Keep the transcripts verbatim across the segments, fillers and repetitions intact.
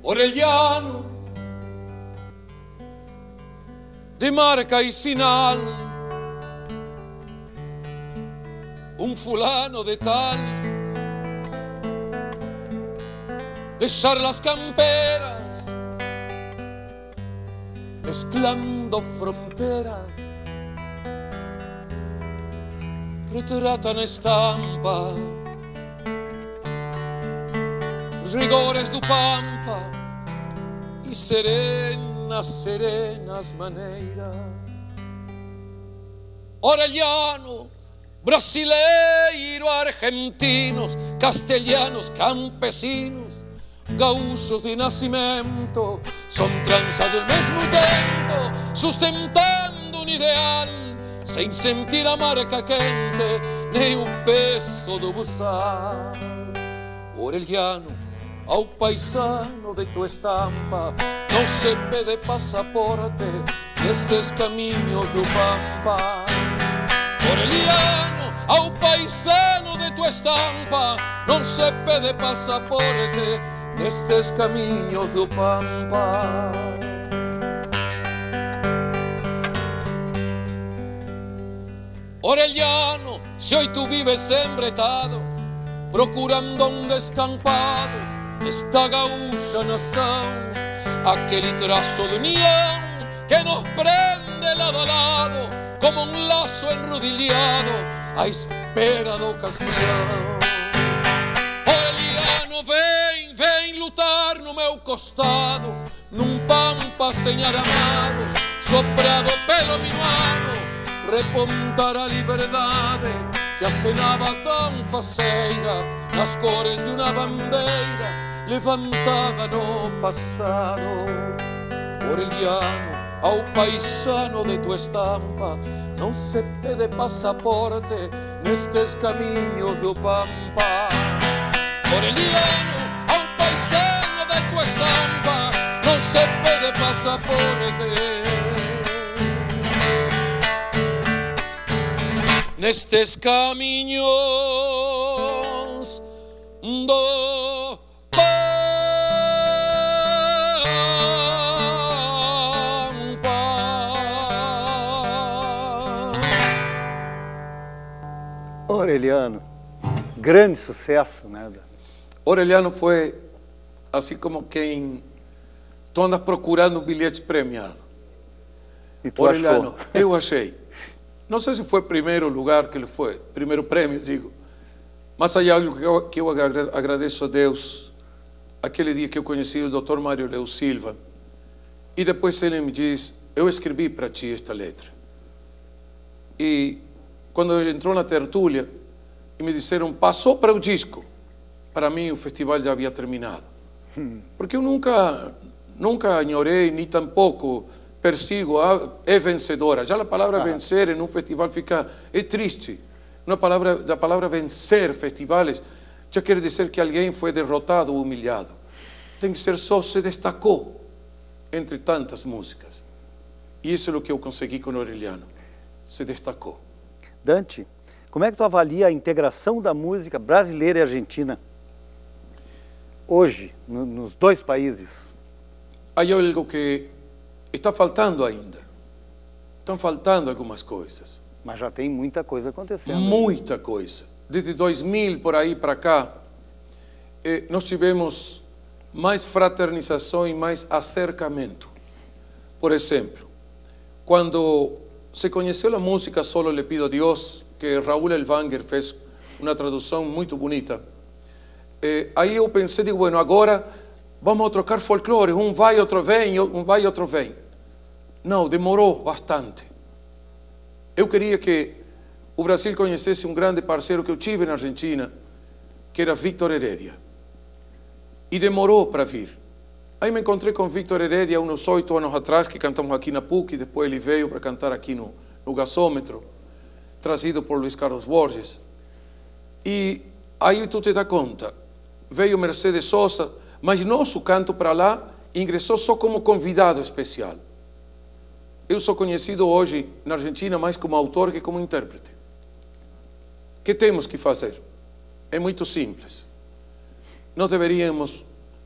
Orellano, de marca y sinal, un fulano de tal, de charlas camperas, mezclando fronteras, retratan estampa, rigores do pampa e serenas, serenas maneiras. Orellano, brasileiro, argentinos, castelhanos, campesinos, gaúchos de nascimento, son tranza del mesmo tempo, sustentando un ideal, sem sentir a marca quente, nem o peso do buçal. Orellano, ao paisano de tu estampa, não se pede passaporte nestes caminhos do pampa. Orellano, ao paisano de tu estampa, não se pede passaporte nestes caminhos do pampa. Orellano, se hoy tú vives embretado, procurando un descampado nesta gaúcha nação, aquele traço de união que nos prende lado a lado, como um laço enrodilhado à espera da ocasião. Orellano, vem, vem lutar no meu costado, num pampa sem aramados, soprado pelo minuano, repontar a liberdade que acenava tão faceira nas cores de uma bandeira levantada no passado. Orellano, ao paisano de tu estampa, não se pede passaporte nestes caminhos do pampa. Orellano, ao paisano de tu estampa, não se pede passaporte nestes caminhos do pampa. Orellano, grande sucesso, né? Orellano foi assim como quem tu andas procurando um bilhete premiado. E tu Orellano, achou? eu achei. Não sei se foi o primeiro lugar que ele foi, primeiro prêmio, digo. Mas aí algo que eu, que eu agradeço a Deus, aquele dia que eu conheci o doutor Mário Leo Silva, e depois ele me diz, eu escrevi para ti esta letra. E quando ele entrou na tertúlia, e me disseram, passou para o disco. Para mim o festival já havia terminado. Hum. Porque eu nunca, nunca ignorei, nem tampouco persigo, é vencedora. Já a palavra ah. vencer em um festival fica, é triste. Uma palavra, da palavra vencer festivais, já quer dizer que alguém foi derrotado ou humilhado. Tem que ser só se destacou entre tantas músicas. E isso é o que eu consegui com o Orellano. Se destacou. Dante, como é que tu avalia a integração da música brasileira e argentina hoje, no, nos dois países? Há algo que está faltando ainda. Estão faltando algumas coisas. Mas já tem muita coisa acontecendo. Muita aí. coisa. Desde dois mil, por aí para cá, eh, nós tivemos mais fraternização e mais acercamento. Por exemplo, quando se conheceu a música Solo le pido a Dios, que Raúl Elvanger fez uma tradução muito bonita, eh, aí eu pensei, digo, bueno, agora vamos a trocar folclore, um vai, outro vem, um vai, outro vem. Não, demorou bastante. Eu queria que o Brasil conhecesse um grande parceiro que eu tive na Argentina, que era Víctor Heredia. E demorou para vir. Aí me encontrei com Víctor Heredia uns oito anos atrás, que cantamos aqui na P U C, e depois ele veio para cantar aqui no, no Gasômetro, trazido por Luiz Carlos Borges. E aí tu te dá conta, veio Mercedes Sosa, mas nosso canto para lá ingressou só como convidado especial. Eu sou conhecido hoje na Argentina mais como autor que como intérprete. O que temos que fazer? É muito simples. Nós deveríamos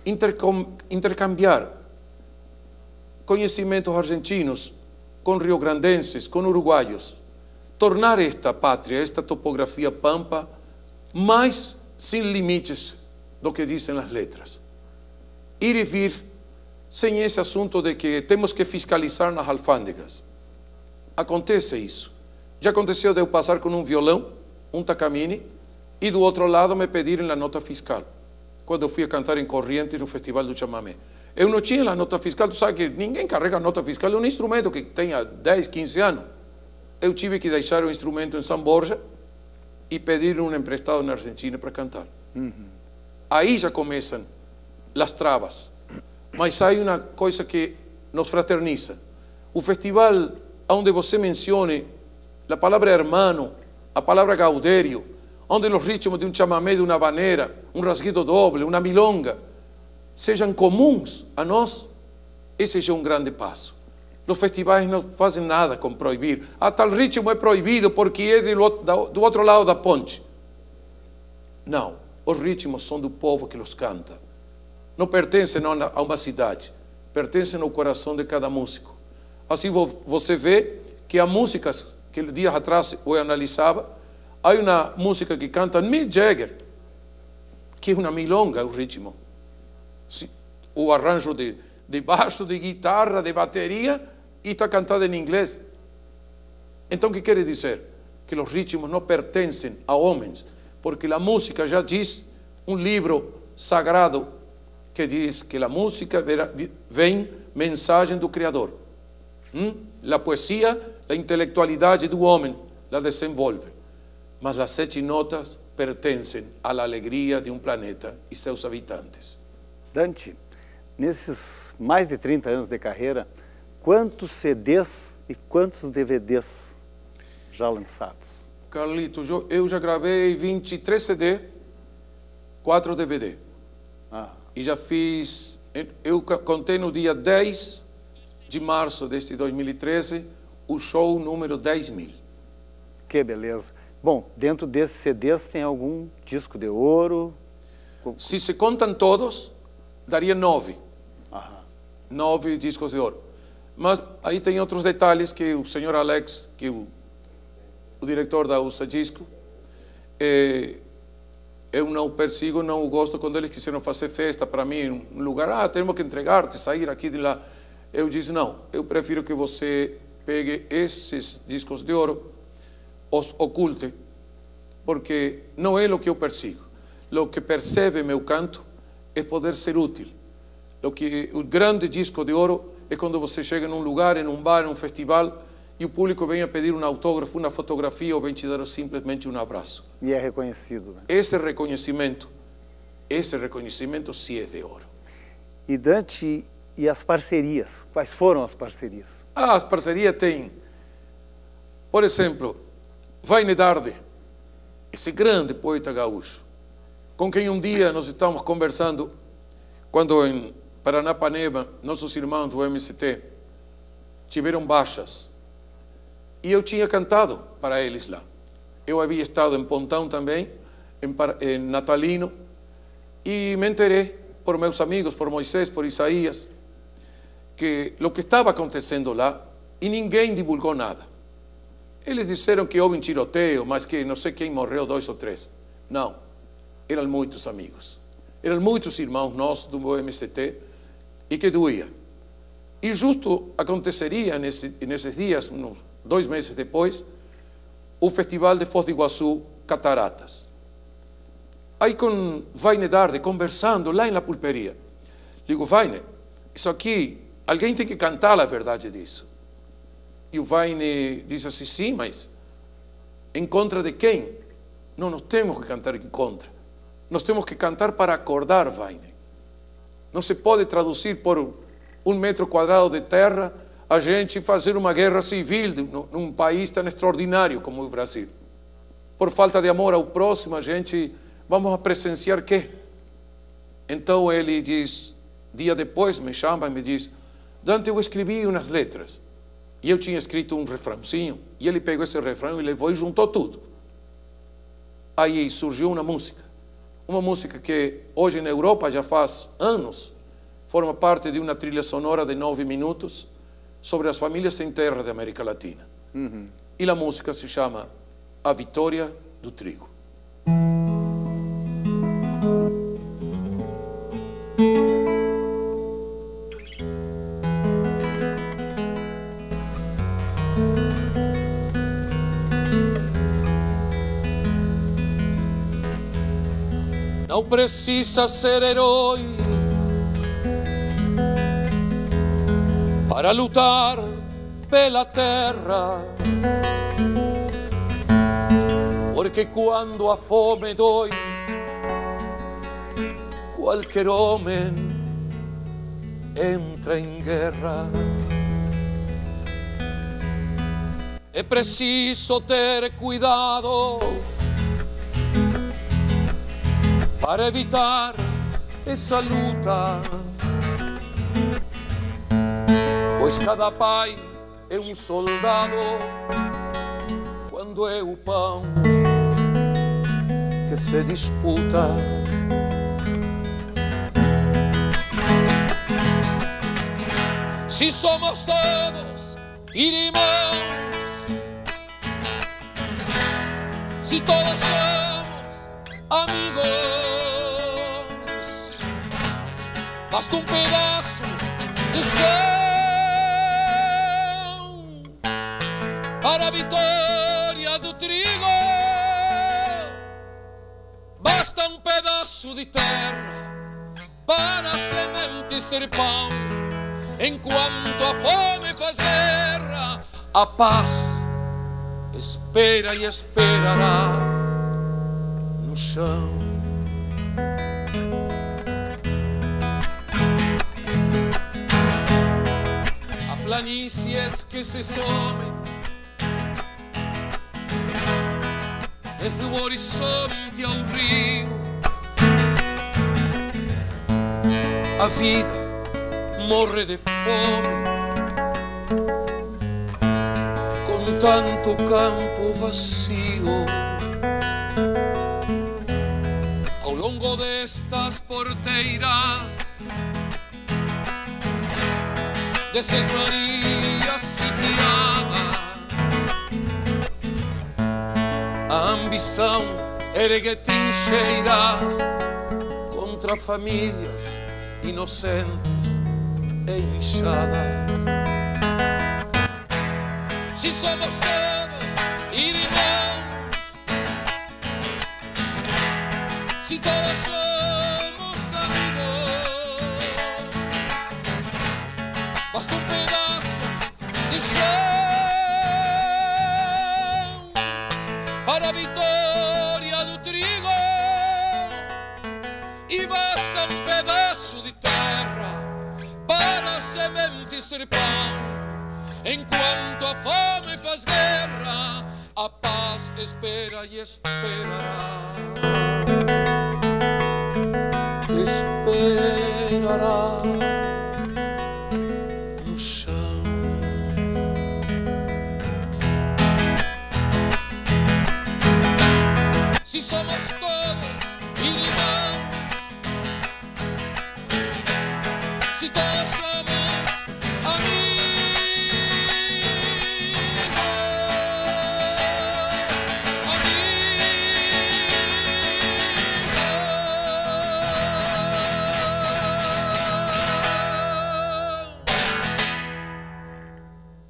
intercambiar conhecimentos argentinos com riograndenses, com uruguaios, tornar esta pátria, esta topografia pampa, mais sem limites do que dizem as letras. Ir e vir, sem esse assunto de que temos que fiscalizar nas alfândegas. Acontece isso. Já aconteceu de eu passar com um violão, um tacamine, e do outro lado me pedirem a nota fiscal, quando eu fui a cantar em Corrientes no Festival do Chamamé. Eu não tinha a nota fiscal, tu sabe que ninguém carrega a nota fiscal, é um instrumento que tem há dez, quinze anos. Eu tive que deixar o instrumento em São Borja e pedir um emprestado na Argentina para cantar. Uhum. Aí já começam as travas. Mas há uma coisa que nos fraterniza. O festival onde você mencione a palavra hermano, a palavra gaudério, onde os ritmos de um chamamé, de uma habanera, um rasguido doble, uma milonga, sejam comuns a nós, esse já é um grande passo. Os festivais não fazem nada com proibir. Ah, tal ritmo é proibido porque é do outro lado da ponte. Não, os ritmos são do povo que os canta. Não pertencem a uma cidade, pertencem ao coração de cada músico. Assim você vê que há músicas que dias atrás eu analisava, há uma música que canta Mick Jagger, que é uma milonga, o ritmo. O arranjo de, de baixo, de guitarra, de bateria, e está cantada em inglês. Então, o que quer dizer? Que os ritmos não pertencem a homens, porque a música já diz, um livro sagrado, que diz que a música vem mensagem do Criador. Hum? A poesia, a intelectualidade do homem, la desenvolve. Mas as sete notas pertencem à alegria de um planeta e seus habitantes. Dante, nesses mais de trinta anos de carreira, quantos C Ds e quantos D V Ds já lançados? Carlitos, eu, eu já gravei vinte e três C D, quatro D V D. Ah. E já fiz, eu contei no dia dez de março deste dois mil e treze, o show número dez mil. Que beleza. Bom, dentro desses C Ds tem algum disco de ouro? Se se contam todos, daria nove. Aham. Nove discos de ouro. Mas aí tem outros detalhes que o senhor Alex, que o, o diretor da U S A Disco, eh, eu não persigo, não gosto quando eles quiseram fazer festa para mim, um lugar, ah, temos que entregar-te, sair aqui de lá. Eu disse, não, eu prefiro que você pegue esses discos de ouro, os oculte, porque não é o que eu persigo. O que percebe meu canto é poder ser útil. O que o grande disco de ouro é quando você chega num lugar, em um bar, em um festival, e o público vem a pedir um autógrafo, uma fotografia, ou vem te dar simplesmente um abraço. E é reconhecido, né? Esse reconhecimento, esse reconhecimento sim é de ouro. E Dante, e as parcerias? Quais foram as parcerias? Ah, as parcerias têm, por exemplo, Vaine Darde, esse grande poeta gaúcho, com quem um dia nós estávamos conversando, quando em Paranapanema, nossos irmãos do M S T tiveram baixas. E eu tinha cantado para eles lá. Eu havia estado em Pontão também, em, em Natalino, e me enterei por meus amigos, por Moisés, por Isaías, que o que estava acontecendo lá, e ninguém divulgou nada. Eles disseram que houve um tiroteio, mas que não sei quem morreu, dois ou três. Não, eram muitos amigos. Eram muitos irmãos nossos do meu M S T, e que doía. E justo aconteceria nesse, nesses dias, uns dois meses depois, o Festival de Foz do Iguaçu, Cataratas. Aí com Vaine Darde, conversando lá na pulperia, digo, Vaine, isso aqui, alguém tem que cantar a verdade disso. E o Vaine disse assim, sim, mas em contra de quem? Não, nós temos que cantar em contra. Nós temos que cantar para acordar, Vaine. Não se pode traduzir por um metro quadrado de terra a gente fazer uma guerra civil num país tão extraordinário como o Brasil. Por falta de amor ao próximo, a gente vamos a presenciar quê? Então ele diz, dia depois me chama e me diz, Dante, eu escrevi umas letras. E eu tinha escrito um refrãozinho, e ele pegou esse refrão e levou e juntou tudo. Aí surgiu uma música. uma música que hoje na Europa já faz anos, forma parte de uma trilha sonora de nove minutos sobre as famílias sem terra da América Latina. Uhum. E a música se chama A Vitória do Trigo. Não precisa ser herói para lutar pela terra, porque quando a fome dói, qualquer homem entra em guerra. É preciso ter cuidado para evitar essa luta, pois cada pai é um soldado quando é o pão que se disputa. Se somos todos irmãos, se todos somos amigos, basta um pedaço do chão para a vitória do trigo. Basta um pedaço de terra para a semente ser pão. Enquanto a fome faz guerra, a paz espera e esperará no chão. Planícies que se somem desde o horizonte ao rio, a vida morre de fome com tanto campo vazio. Ao longo destas porteiras, dessas Marias sitiadas, a ambição ergue trincheiras contra famílias inocentes e inchadas. Se somos todos irmãos, se todos somos amigos, basta um pedaço de chão para a vitória do trigo, e basta um pedaço de terra para a semente ser pão. Enquanto a fome faz guerra, a paz espera e esperará. Esperará no chão. Se somos todos